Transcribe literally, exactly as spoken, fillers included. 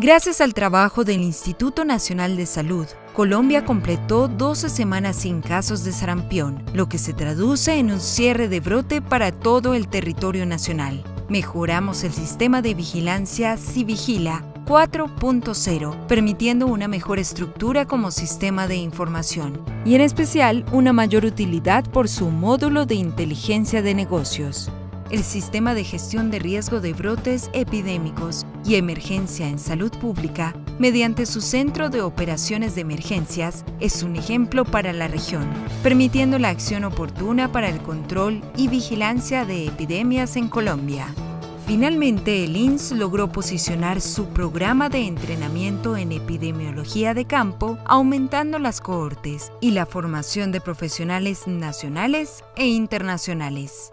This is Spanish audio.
Gracias al trabajo del Instituto Nacional de Salud, Colombia completó doce semanas sin casos de sarampión, lo que se traduce en un cierre de brote para todo el territorio nacional. Mejoramos el sistema de vigilancia Civigila cuatro punto cero, permitiendo una mejor estructura como sistema de información y en especial una mayor utilidad por su módulo de inteligencia de negocios. El sistema de gestión de riesgo de brotes epidémicos y emergencia en salud pública, mediante su Centro de Operaciones de Emergencias, es un ejemplo para la región, permitiendo la acción oportuna para el control y vigilancia de epidemias en Colombia. Finalmente, el I N S logró posicionar su programa de entrenamiento en epidemiología de campo, aumentando las cohortes y la formación de profesionales nacionales e internacionales.